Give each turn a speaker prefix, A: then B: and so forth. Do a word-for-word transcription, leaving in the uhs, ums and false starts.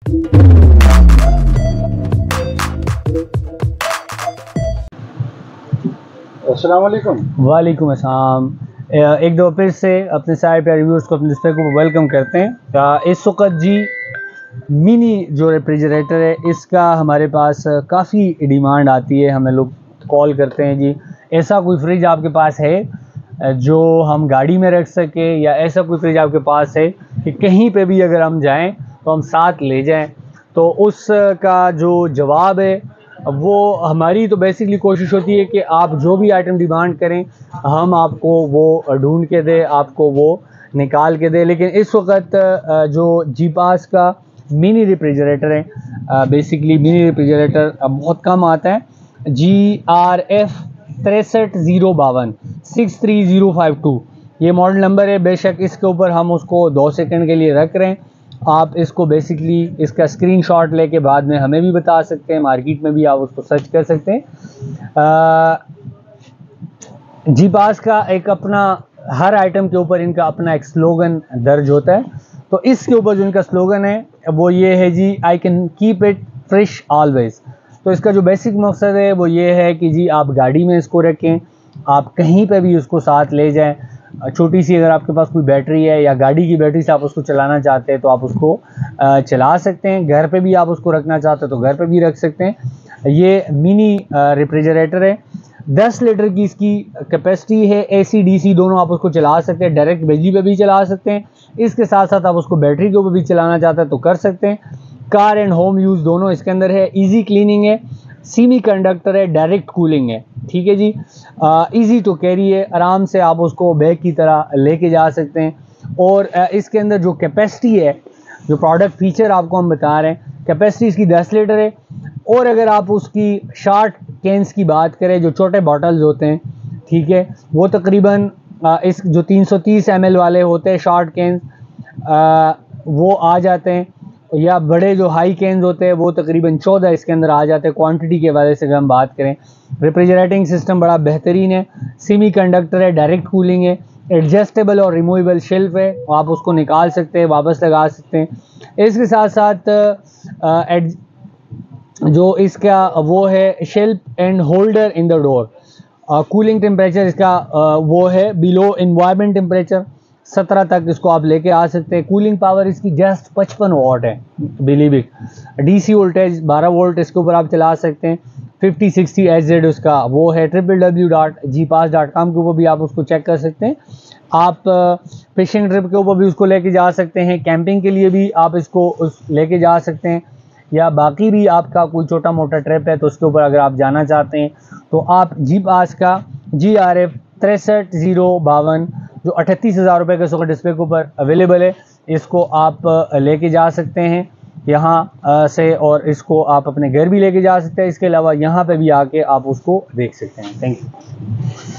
A: अस्सलाम वालेकुम।
B: वालेकुम अस्सलाम। एक दो फिर से अपने सारे प्यारे व्यूअर्स को अपने डिस्प्ले को वेलकम करते हैं। इस वक्त जी मिनी जो रेफ्रिजरेटर है इसका हमारे पास काफ़ी डिमांड आती है, हमें लोग कॉल करते हैं जी ऐसा कोई फ्रिज आपके पास है जो हम गाड़ी में रख सके, या ऐसा कोई फ्रिज आपके पास है कि कहीं पे भी अगर हम जाएं तो हम साथ ले जाएं। तो उसका जो जवाब है वो हमारी तो बेसिकली कोशिश होती है कि आप जो भी आइटम डिमांड करें हम आपको वो ढूंढ के दें, आपको वो निकाल के दें। लेकिन इस वक्त जो जी पास का मिनी रेफ्रिजरेटर है, बेसिकली मिनी रेफ्रिजरेटर बहुत कम आता है, जी आर एफ तिरसठ ज़ीरो बावन six three zero five two ये मॉडल नंबर है। बेशक इसके ऊपर हम उसको दो सेकंड के लिए रख रहे हैं, आप इसको बेसिकली इसका स्क्रीनशॉट लेके बाद में हमें भी बता सकते हैं, मार्केट में भी आप उसको सर्च कर सकते हैं। जी पास का एक अपना हर आइटम के ऊपर इनका अपना एक स्लोगन दर्ज होता है। तो इसके ऊपर जो इनका स्लोगन है वो ये है जी, I can keep it fresh always. तो इसका जो बेसिक मकसद है वो ये है कि जी आप गाड़ी में इसको रखें, आप कहीं पे भी उसको साथ ले जाएं। छोटी सी अगर आपके पास कोई बैटरी है या गाड़ी की बैटरी से आप उसको चलाना चाहते हैं तो आप उसको चला सकते हैं। घर पे भी आप उसको रखना चाहते हैं तो घर पे भी रख सकते हैं। ये मिनी रेफ्रिजरेटर है, दस लीटर की इसकी कैपेसिटी है, एसी डीसी दोनों आप उसको चला सकते हैं, डायरेक्ट बिजली पे भी चला सकते हैं। इसके साथ साथ आप उसको बैटरी के ऊपर भी चलाना चाहते हैं तो कर सकते हैं। कार एंड होम यूज़ दोनों इसके अंदर है। इजी क्लीनिंग है, सेमी कंडक्टर है, डायरेक्ट कूलिंग है, ठीक है जी। इजी टू कैरी है, आराम से आप उसको बैग की तरह लेके जा सकते हैं। और आ, इसके अंदर जो कैपेसिटी है, जो प्रोडक्ट फीचर आपको हम बता रहे हैं, कैपेसिटी इसकी दस लीटर है। और अगर आप उसकी शॉर्ट कैंस की बात करें, जो छोटे बॉटल्स होते हैं, ठीक है, वो तकरीबन आ, इस जो तीन सौ तीस एम एल वाले होते हैं शॉर्ट कैंस वो आ जाते हैं, या बड़े जो हाई कैंस होते हैं वो तकरीबन चौदह इसके अंदर आ जाते हैं। क्वांटिटी के वजह से अगर हम बात करें, रेफ्रिजरेटिंग सिस्टम बड़ा बेहतरीन है, सेमी कंडक्टर है, डायरेक्ट कूलिंग है, एडजस्टेबल और रिमूवेबल शेल्फ है, आप उसको निकाल सकते हैं, वापस लगा सकते हैं। इसके साथ साथ आ, जो इसका वो है shelf and holder in the door. Cooling temperature इसका आ, वो है बिलो एनवायरनमेंट टेम्परेचर सत्रह तक इसको आप लेके आ सकते हैं। कूलिंग पावर इसकी जस्ट पचपन वॉट है, बिलीव इट। डीसी वोल्टेज बारह वोल्ट इसके ऊपर आप चला सकते हैं। फिफ्टी सिक्सटी एच जेड उसका वो है। Triple W dot G Pass dot com के ऊपर भी आप उसको चेक कर सकते हैं। आप फिशिंग ट्रिप के ऊपर भी उसको लेके जा सकते हैं, कैंपिंग के लिए भी आप इसको उस लेके जा सकते हैं, या बाकी भी आपका कोई छोटा मोटा ट्रिप है तो उसके ऊपर अगर आप जाना चाहते हैं तो आप जी पास का जी आर एफ तिरसठ ज़ीरो बावन जो अठतीस हज़ार रुपये के इसको डिस्प्ले के ऊपर अवेलेबल है, इसको आप लेके जा सकते हैं यहाँ से, और इसको आप अपने घर भी लेके जा सकते हैं। इसके अलावा यहाँ पे भी आके आप उसको देख सकते हैं। Thank you.